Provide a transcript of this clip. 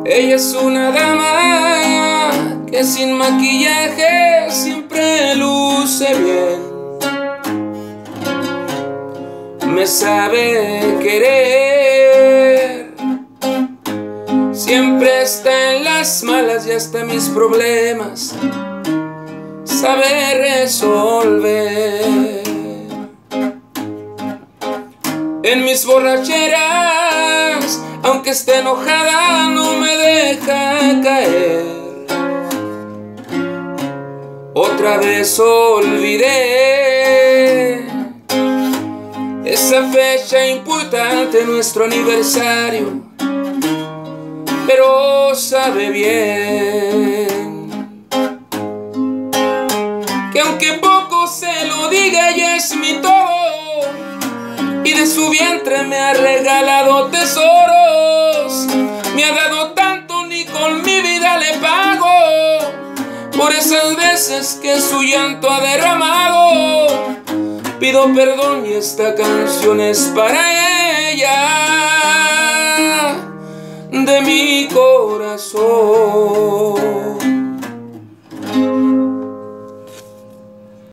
Ella es una dama que sin maquillaje siempre luce bien. Me sabe querer, siempre está en las malas y hasta mis problemas sabe resolver. En mis borracheras, aunque esté enojada, no me deja caer. Otra vez olvidé esa fecha importante, nuestro aniversario, pero sabe bien que aunque poco se lo diga, ella es mi todo, y de su vientre me ha regalado tesoros. Me ha dado tanto, ni con mi vida le pago por esas veces que su llanto ha derramado. Pido perdón y esta canción es para ella, de mi corazón.